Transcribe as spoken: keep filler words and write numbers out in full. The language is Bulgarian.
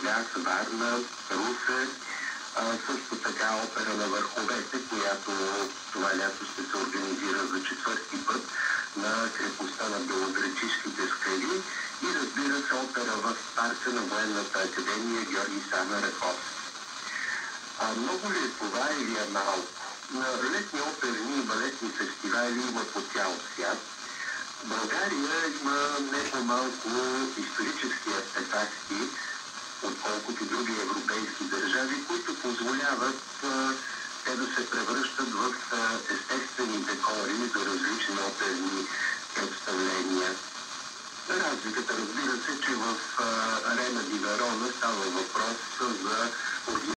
Бургас, Варна, Русе. А, също така опера на върховете, която това лято ще се организира за четвърти път на крепостта на Белоградчишките скали и разбира се опера в парка на Военната академия Георги Сава Раковски. А много ли е това или е малко? На летни оперни и балетни фестивали има по цял свят. България има не по-малко исторически артефакти, отколкото други европейски държави, които позволяват а, те да се превръщат в а, естествени декори за различни оперни представления. Разликата, разбира се, че в а, Арена ди Верона става въпрос за